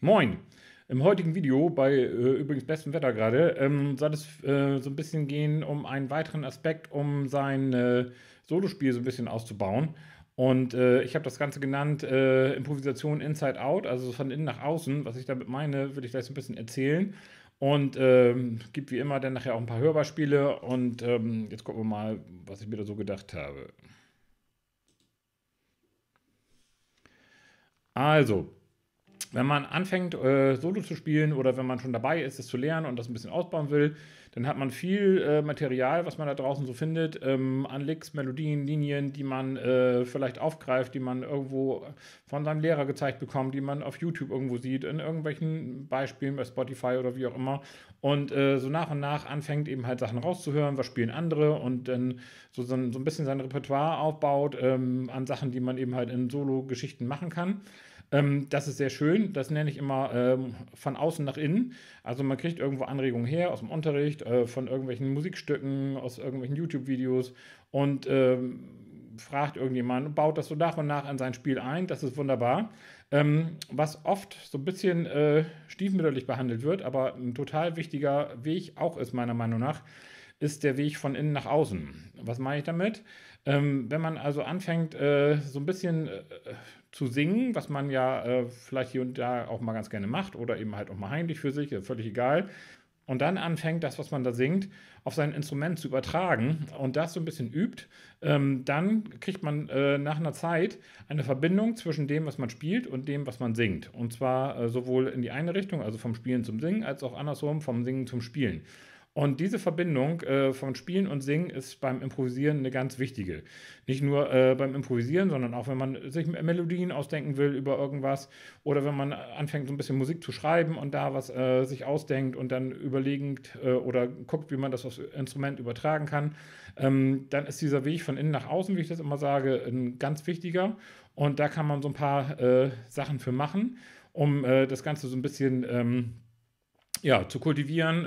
Moin! Im heutigen Video bei übrigens bestem Wetter gerade soll es so ein bisschen gehen um einen weiteren Aspekt, um sein Solospiel so ein bisschen auszubauen. Und ich habe das Ganze genannt Improvisation Inside Out, also von innen nach außen. Was ich damit meine, würde ich gleich so ein bisschen erzählen. Und gibt wie immer dann nachher auch ein paar Hörbeispiele. Und jetzt gucken wir mal, was ich mir da so gedacht habe. Also. Wenn man anfängt, Solo zu spielen oder wenn man schon dabei ist, es zu lernen und das ein bisschen ausbauen will, dann hat man viel Material, was man da draußen so findet, an Licks, Melodien, Linien, die man vielleicht aufgreift, die man irgendwo von seinem Lehrer gezeigt bekommt, die man auf YouTube irgendwo sieht, in irgendwelchen Beispielen bei Spotify oder wie auch immer. Und so nach und nach anfängt eben halt Sachen rauszuhören, was spielen andere und dann so ein bisschen sein Repertoire aufbaut an Sachen, die man eben halt in Solo-Geschichten machen kann. Das ist sehr schön. Das nenne ich immer von außen nach innen. Also man kriegt irgendwo Anregungen her aus dem Unterricht, von irgendwelchen Musikstücken, aus irgendwelchen YouTube-Videos und fragt irgendjemand und baut das so nach und nach in sein Spiel ein. Das ist wunderbar. Was oft so ein bisschen stiefmütterlich behandelt wird, aber ein total wichtiger Weg auch ist, meiner Meinung nach, ist der Weg von innen nach außen. Was meine ich damit? Wenn man also anfängt, so ein bisschen zu singen, was man ja vielleicht hier und da auch mal ganz gerne macht oder eben halt auch mal heimlich für sich, völlig egal. Und dann anfängt, das, was man da singt, auf sein Instrument zu übertragen und das so ein bisschen übt, dann kriegt man nach einer Zeit eine Verbindung zwischen dem, was man spielt und dem, was man singt. Und zwar sowohl in die eine Richtung, also vom Spielen zum Singen, als auch andersrum vom Singen zum Spielen. Und diese Verbindung von Spielen und Singen ist beim Improvisieren eine ganz wichtige. Nicht nur beim Improvisieren, sondern auch wenn man sich Melodien ausdenken will über irgendwas oder wenn man anfängt, so ein bisschen Musik zu schreiben und da was sich ausdenkt und dann überlegend oder guckt, wie man das aufs Instrument übertragen kann, dann ist dieser Weg von innen nach außen, wie ich das immer sage, ein ganz wichtiger. Und da kann man so ein paar Sachen für machen, um das Ganze so ein bisschen ja, zu kultivieren,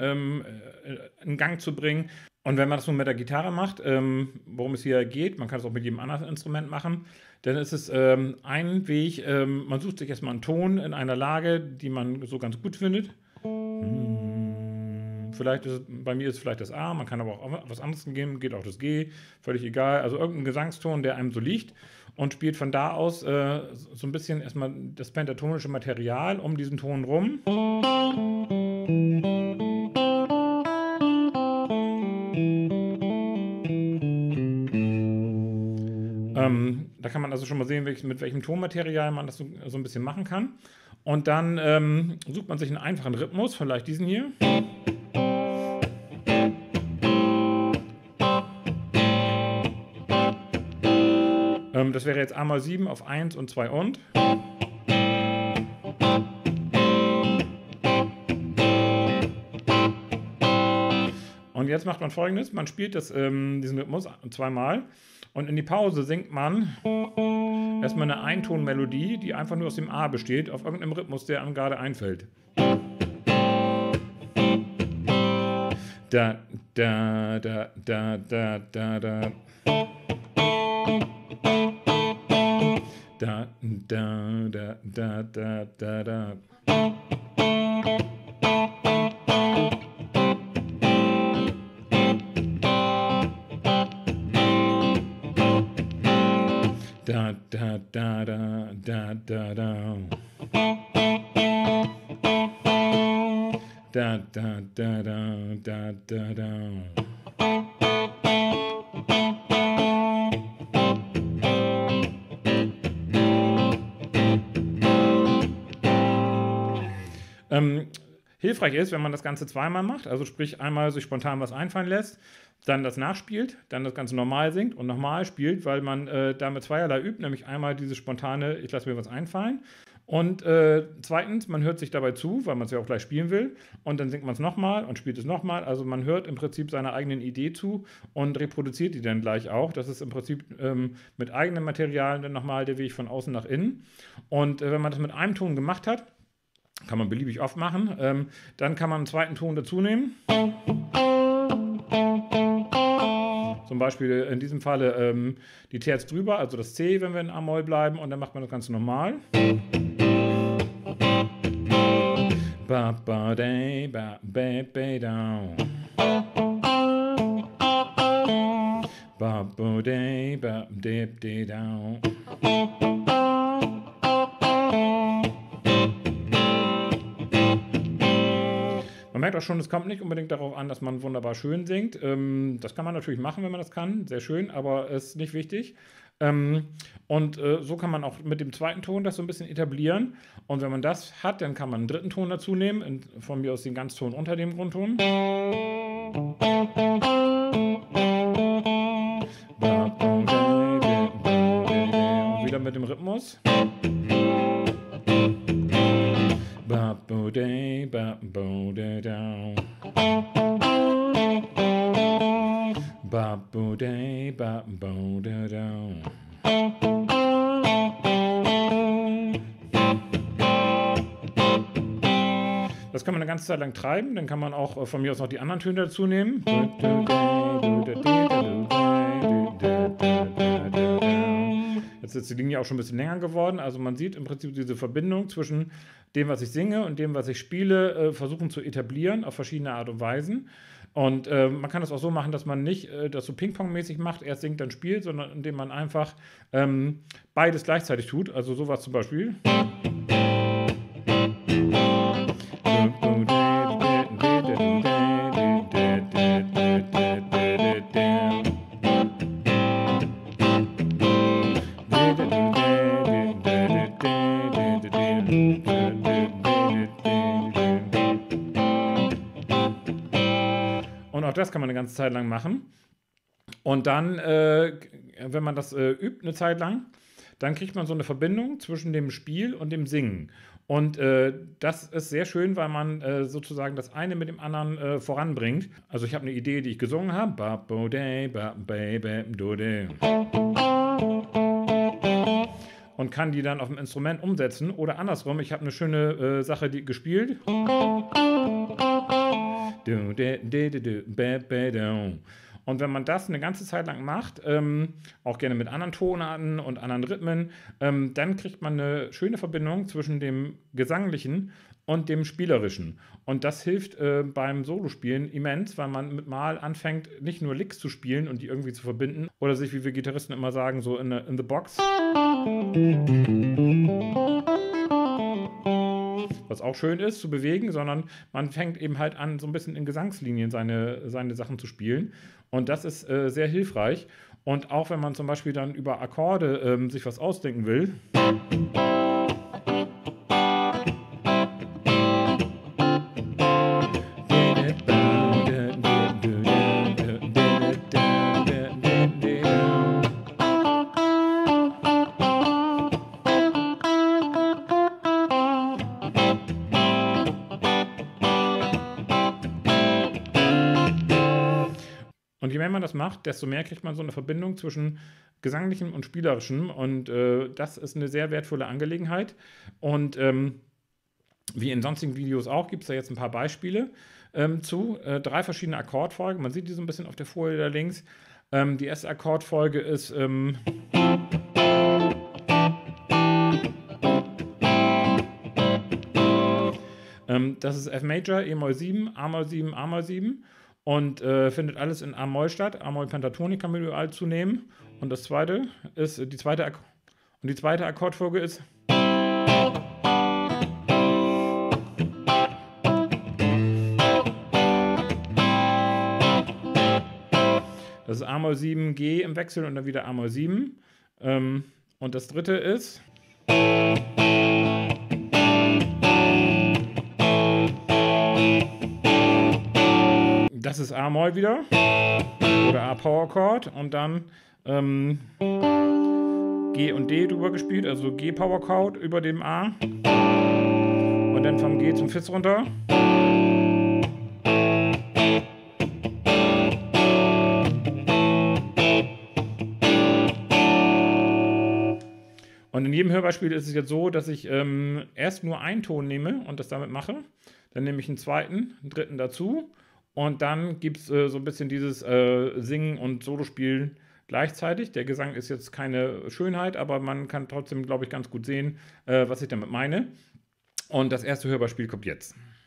in Gang zu bringen. Und wenn man das nun mit der Gitarre macht, worum es hier geht, man kann es auch mit jedem anderen Instrument machen, dann ist es ein Weg, man sucht sich erstmal einen Ton in einer Lage, die man so ganz gut findet. Bei mir ist es vielleicht das A, man kann aber auch was anderes geben, geht auch das G, völlig egal. Also irgendein Gesangston, der einem so liegt und spielt von da aus so ein bisschen erstmal das pentatonische Material um diesen Ton rum. Da kann man also schon mal sehen, mit welchem Tonmaterial man das so ein bisschen machen kann. Und dann sucht man sich einen einfachen Rhythmus, vielleicht diesen hier. Das wäre jetzt einmal 7 auf 1 und 2 und. Und jetzt macht man Folgendes, man spielt diesen Rhythmus zweimal und in die Pause singt man erstmal eine Eintonmelodie, die einfach nur aus dem A besteht, auf irgendeinem Rhythmus, der einem gerade einfällt. Da, da, da, da, da, da, da. Da, da, da, da, da, da, da. Da, da, da, da, da, da, da. Da, da, da, da, da, da, da. Hilfreich ist, wenn man das Ganze zweimal macht, also sprich einmal sich spontan was einfallen lässt, dann das nachspielt, dann das Ganze normal singt und nochmal spielt, weil man damit zweierlei übt, nämlich einmal dieses spontane, ich lasse mir was einfallen und zweitens, man hört sich dabei zu, weil man es ja auch gleich spielen will und dann singt man es nochmal und spielt es nochmal, also man hört im Prinzip seiner eigenen Idee zu und reproduziert die dann gleich auch. Das ist im Prinzip mit eigenem Material dann nochmal der Weg von außen nach innen und wenn man das mit einem Ton gemacht hat, kann man beliebig oft machen. Dann kann man einen zweiten Ton dazu nehmen. Zum Beispiel in diesem Falle die Terz drüber, also das C, wenn wir in A-Moll bleiben. Und dann macht man das Ganze normal. Ba ba day ba ba ba down. Ba ba day ba dip day down. Man merkt auch schon, es kommt nicht unbedingt darauf an, dass man wunderbar schön singt. Das kann man natürlich machen, wenn man das kann. Sehr schön, aber ist nicht wichtig. So kann man auch mit dem zweiten Ton das so ein bisschen etablieren. Und wenn man das hat, dann kann man einen dritten Ton dazu nehmen. Von mir aus den Ganzton unter dem Grundton. Und wieder mit dem Rhythmus. Das kann man eine ganze Zeit lang treiben, dann kann man auch von mir aus noch die anderen Töne dazu nehmen. Jetzt ist die Linie auch schon ein bisschen länger geworden, also man sieht im Prinzip diese Verbindung zwischen dem, was ich singe und dem, was ich spiele, versuchen zu etablieren auf verschiedene Art und Weisen. Und man kann das auch so machen, dass man nicht das so Ping-Pong-mäßig macht, erst singt, dann spielt, sondern indem man einfach beides gleichzeitig tut. Also sowas zum Beispiel. Und auch das kann man eine ganze Zeit lang machen. Und dann, wenn man das übt eine Zeit lang, dann kriegt man so eine Verbindung zwischen dem Spiel und dem Singen. Und das ist sehr schön, weil man sozusagen das eine mit dem anderen voranbringt. Also ich habe eine Idee, die ich gesungen habe. Und kann die dann auf dem Instrument umsetzen. Oder andersrum, ich habe eine schöne Sache gespielt. Und wenn man das eine ganze Zeit lang macht, auch gerne mit anderen Tonarten und anderen Rhythmen, dann kriegt man eine schöne Verbindung zwischen dem Gesanglichen und dem Spielerischen. Und das hilft beim Solospielen immens, weil man mit Mal anfängt, nicht nur Licks zu spielen und die irgendwie zu verbinden oder sich, wie wir Gitarristen immer sagen, so in the box. Was auch schön ist, zu bewegen, sondern man fängt eben halt an, so ein bisschen in Gesangslinien seine Sachen zu spielen. Und das ist sehr hilfreich. Und auch wenn man zum Beispiel dann über Akkorde sich was ausdenken will. Und je mehr man das macht, desto mehr kriegt man so eine Verbindung zwischen Gesanglichem und Spielerischem. Und das ist eine sehr wertvolle Angelegenheit. Und wie in sonstigen Videos auch, gibt es da jetzt ein paar Beispiele zu. 3 verschiedene Akkordfolgen. Man sieht die so ein bisschen auf der Folie da links. Die erste Akkordfolge ist das ist F Major, E-Moll 7, A-Moll 7, A-Moll 7. Und findet alles in A-Moll statt. A-Moll Pentatonik kann man überall zunehmen. Und das zweite ist die zweite Akkordfolge ist. Das ist A-Moll 7, G im Wechsel und dann wieder A-Moll 7. Und das dritte ist. Das ist A-Moll wieder. Oder A-Power Chord. Und dann G und D drüber gespielt. Also G-Power Chord über dem A. Und dann vom G zum Fis runter. Und in jedem Hörbeispiel ist es jetzt so, dass ich erst nur einen Ton nehme und das damit mache. Dann nehme ich einen zweiten, einen dritten dazu. Und dann gibt es so ein bisschen dieses Singen und Solospielen gleichzeitig. Der Gesang ist jetzt keine Schönheit, aber man kann trotzdem, glaube ich, ganz gut sehen, was ich damit meine. Und das erste Hörbeispiel kommt jetzt.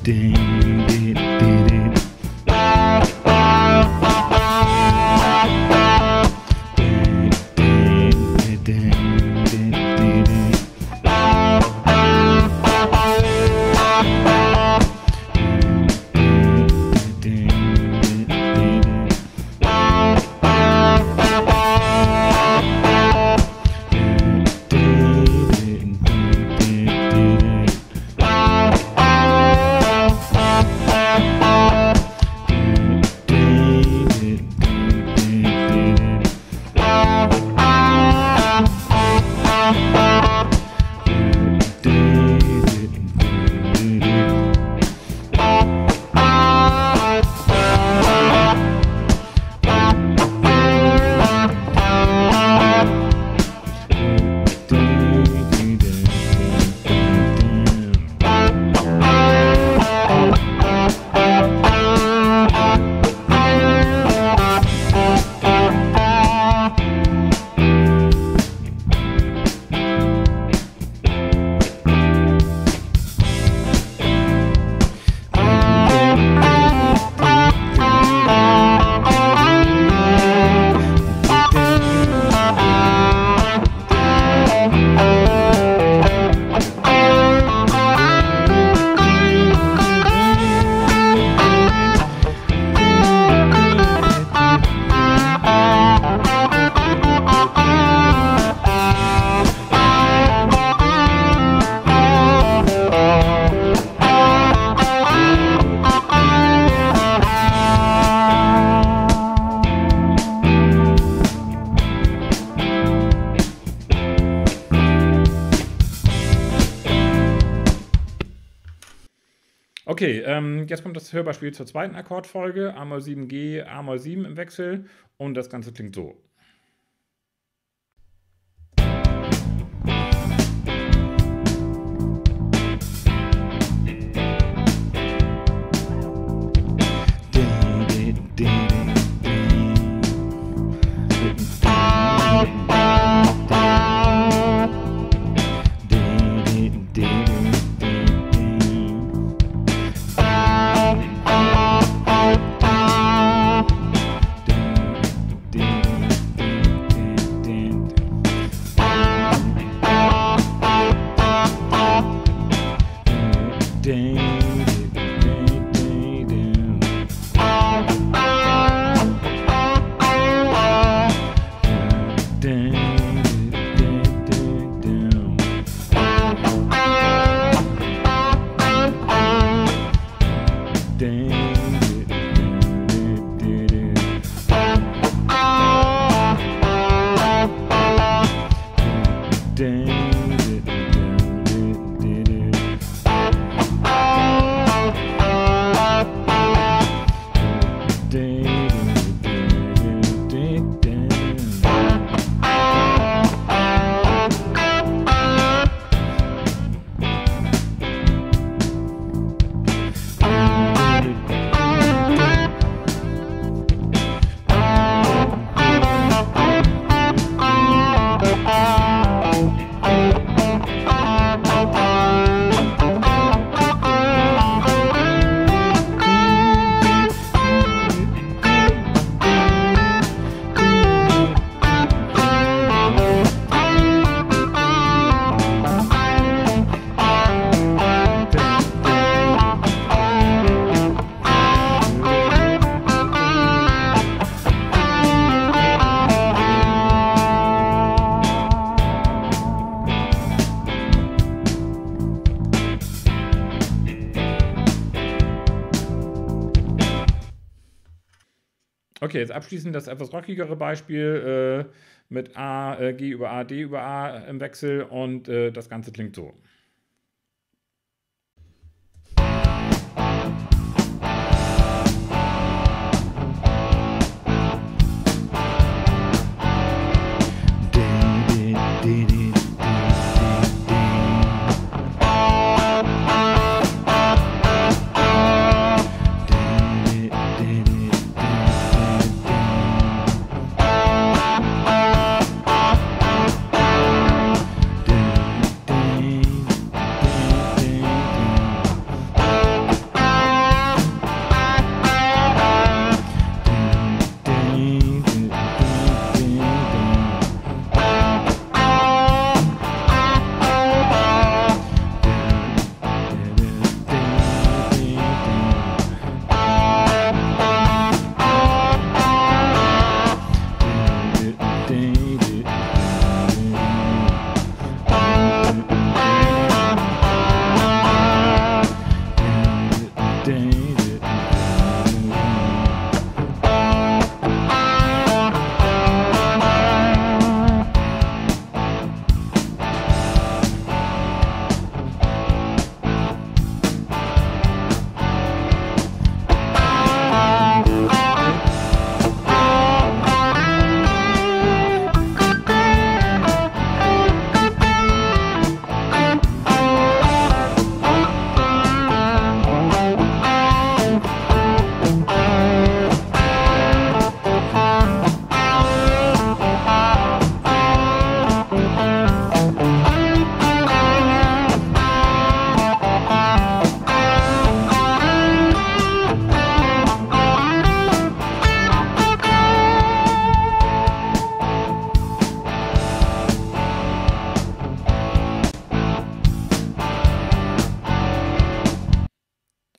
Okay, jetzt kommt das Hörbeispiel zur zweiten Akkordfolge, a-Moll 7G, a-Moll 7 im Wechsel und das Ganze klingt so. Okay, jetzt abschließend das etwas rockigere Beispiel mit A, G über A, D über A im Wechsel und das Ganze klingt so.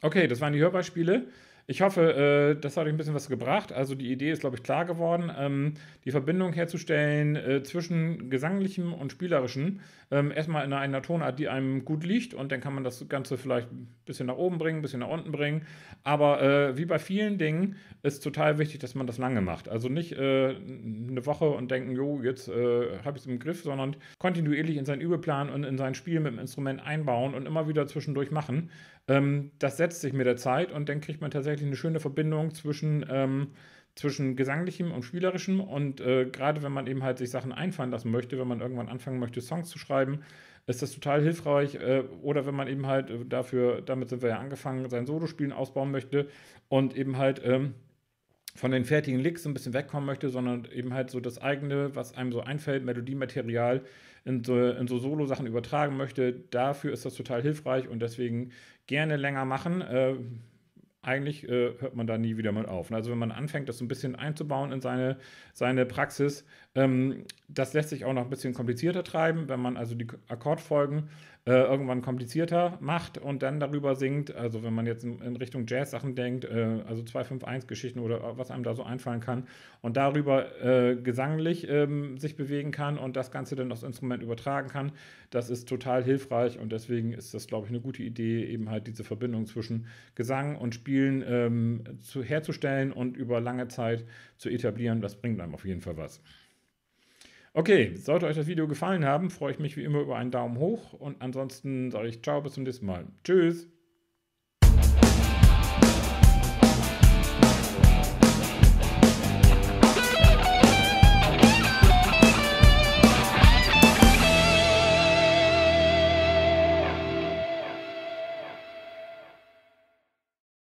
Okay, das waren die Hörbeispiele. Ich hoffe, das hat euch ein bisschen was gebracht. Also die Idee ist, glaube ich, klar geworden, die Verbindung herzustellen zwischen Gesanglichem und Spielerischem. Erstmal in einer Tonart, die einem gut liegt, und dann kann man das Ganze vielleicht ein bisschen nach oben bringen, ein bisschen nach unten bringen. Aber wie bei vielen Dingen ist total wichtig, dass man das lange macht. Also nicht eine Woche und denken, jo, jetzt habe ich es im Griff, sondern kontinuierlich in seinen Übeplan und in sein Spiel mit dem Instrument einbauen und immer wieder zwischendurch machen. Das setzt sich mit der Zeit, und dann kriegt man tatsächlich eine schöne Verbindung zwischen Gesanglichem und Spielerischem. Und gerade wenn man eben halt sich Sachen einfallen lassen möchte, wenn man irgendwann anfangen möchte, Songs zu schreiben, ist das total hilfreich. Oder wenn man eben halt damit sind wir ja angefangen, sein Solospielen ausbauen möchte und eben halt von den fertigen Licks ein bisschen wegkommen möchte, sondern eben halt so das eigene, was einem so einfällt, Melodiematerial in so Solo-Sachen übertragen möchte. Dafür ist das total hilfreich, und deswegen gerne länger machen. Eigentlich hört man da nie wieder mal auf. Also wenn man anfängt, das so ein bisschen einzubauen in seine Praxis, das lässt sich auch noch ein bisschen komplizierter treiben, wenn man also die Akkordfolgen irgendwann komplizierter macht und dann darüber singt. Also wenn man jetzt in Richtung Jazz-Sachen denkt, also 2-5-1-Geschichten oder was einem da so einfallen kann, und darüber gesanglich sich bewegen kann und das Ganze dann aufs Instrument übertragen kann, das ist total hilfreich, und deswegen ist das, glaube ich, eine gute Idee, eben halt diese Verbindung zwischen Gesang und Spielen herzustellen und über lange Zeit zu etablieren. Das bringt einem auf jeden Fall was. Okay, sollte euch das Video gefallen haben, freue ich mich wie immer über einen Daumen hoch, und ansonsten sage ich ciao, bis zum nächsten Mal. Tschüss!